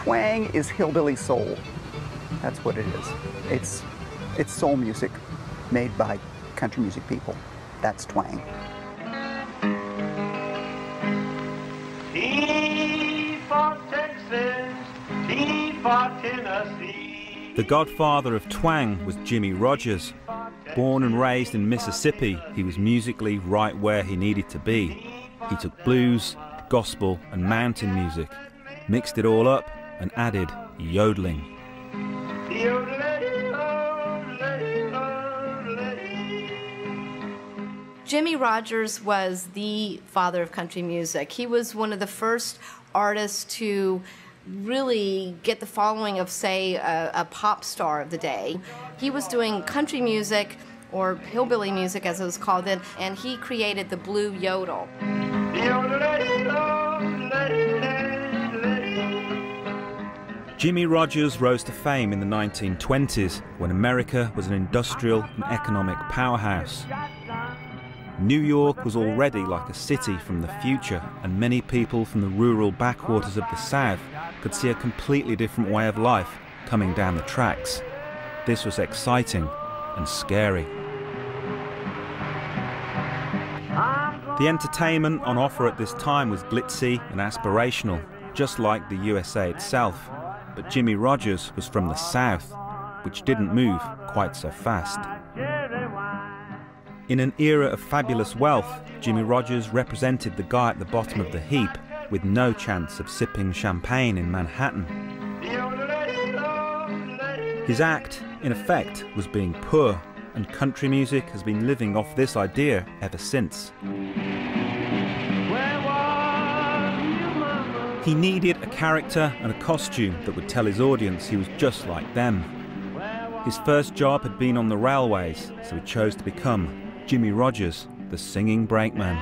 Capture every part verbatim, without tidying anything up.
Twang is hillbilly soul. That's what it is. It's, it's soul music made by country music people. That's twang. T for Texas, T for Tennessee. The godfather of twang was Jimmie Rodgers. Born and raised in Mississippi, he was musically right where he needed to be. He took blues, gospel and mountain music, mixed it all up and added yodeling. Jimmie Rodgers was the father of country music. He was one of the first artists to really get the following of, say, a, a pop star of the day. He was doing country music, or hillbilly music as it was called then, and he created the blue yodel. Jimmie Rodgers rose to fame in the nineteen twenties when America was an industrial and economic powerhouse. New York was already like a city from the future, and many people from the rural backwaters of the South could see a completely different way of life coming down the tracks. This was exciting and scary. The entertainment on offer at this time was glitzy and aspirational, just like the U S A itself. But Jimmie Rodgers was from the South, which didn't move quite so fast. In an era of fabulous wealth, Jimmie Rodgers represented the guy at the bottom of the heap with no chance of sipping champagne in Manhattan. His act, in effect, was being poor, and country music has been living off this idea ever since. He needed a character and a costume that would tell his audience he was just like them. His first job had been on the railways, so he chose to become Jimmie Rodgers, the singing brakeman.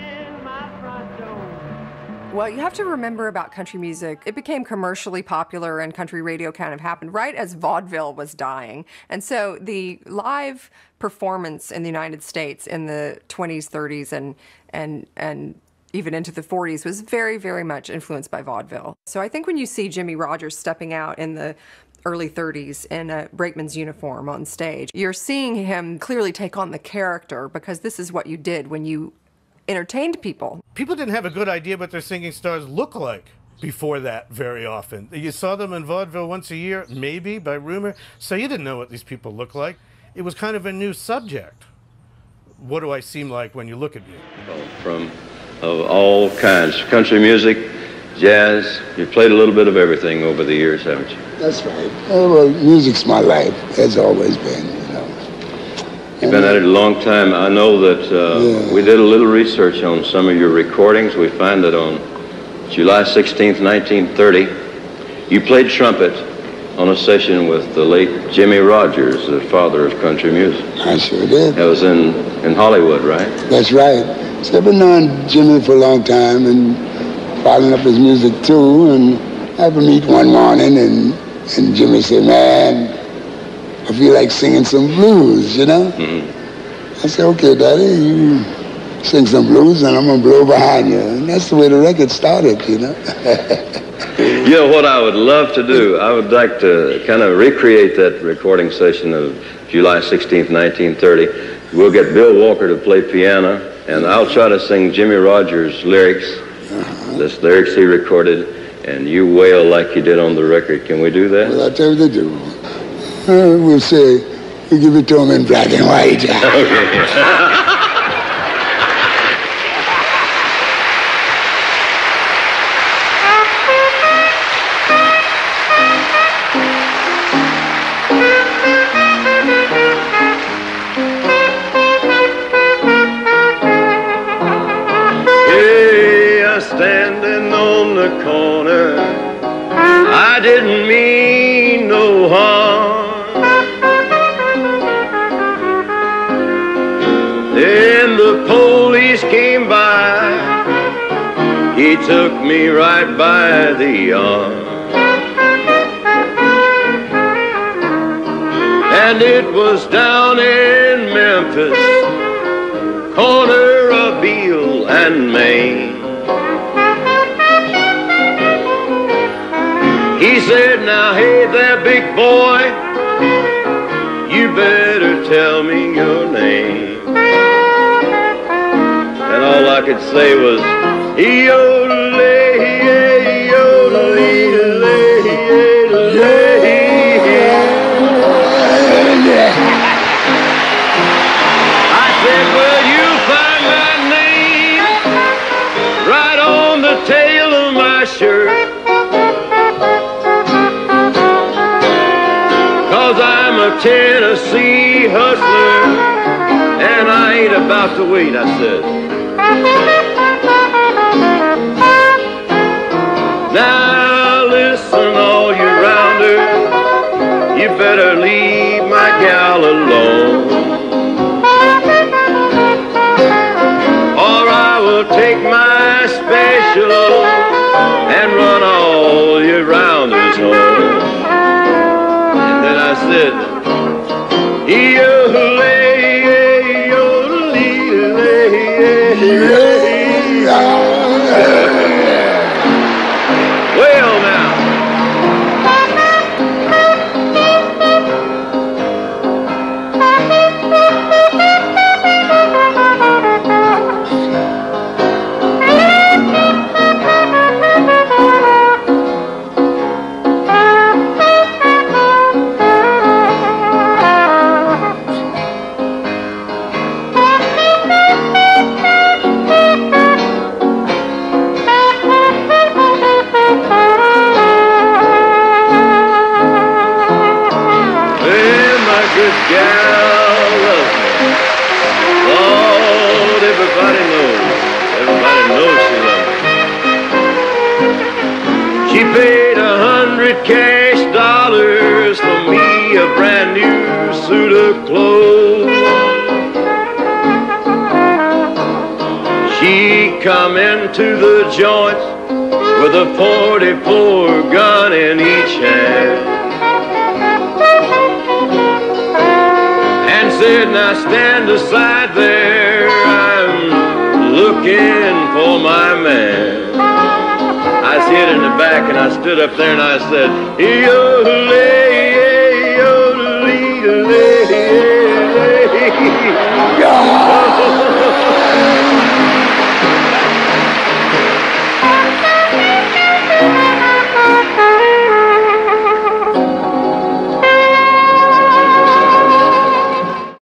Well, you have to remember about country music, it became commercially popular and country radio kind of happened right as vaudeville was dying. And so the live performance in the United States in the twenties, thirties, and, and, and even into the forties was very, very much influenced by vaudeville. So I think when you see Jimmie Rodgers stepping out in the early thirties in a brakeman's uniform on stage, you're seeing him clearly take on the character, because this is what you did when you entertained people. People didn't have a good idea what their singing stars look like before that very often. You saw them in vaudeville once a year, maybe, by rumor, so you didn't know what these people looked like. It was kind of a new subject. What do I seem like when you look at me? From of all kinds, country music, jazz, you've played a little bit of everything over the years, haven't you? That's right. Oh, well, music's my life, has always been, you know. You've been at it a long time. I know that uh, yeah. we did a little research on some of your recordings. We find that on July sixteenth, nineteen thirty, you played trumpet on a session with the late Jimmie Rodgers, the father of country music. I sure did. That was in, in Hollywood, right? That's right. So I've been knowing Jimmie for a long time and following up his music too, and I happened to meet one morning, and, and Jimmie said, man, I feel like singing some blues, you know? Mm-hmm. I said, okay, Daddy, you sing some blues and I'm gonna blow behind you. And that's the way the record started, you know? You know what I would love to do? I would like to kind of recreate that recording session of July sixteenth, nineteen thirty. We'll get Bill Walker to play piano, and I'll try to sing Jimmie Rodgers' lyrics, uh-huh. this lyrics he recorded, and you wail like you did on the record. Can we do that? Well, I'll tell you what to do. Uh, we'll say, we give it to him in black and white. Okay. Hey, I'm standing on the corner. I didn't mean no harm. Then the police came by. He took me right by the arm. And it was down in Memphis, corner of Beale and Main. He said, now hey there, big boy, you better tell me your name. And all I could say was, yodelay, yodelay, yodelay. I said, well, you'll find my name right on the tail of my shirt, 'cause I'm a Tennessee hustler, and I ain't about to wait, I said. Now listen, all you rounders, you better leave my gal alone, or I will take my special and run all you rounders home. And then I said, yodelay, yodelay, well now. Gal loves me. Lord, everybody knows. Everybody knows she loves me. She paid a hundred cash dollars for me, a brand new suit of clothes. She come into the joint with a forty-four gun in each hand. Said, now stand aside there, I'm looking for my man. I was hid in the back and I stood up there and I said, yodelay,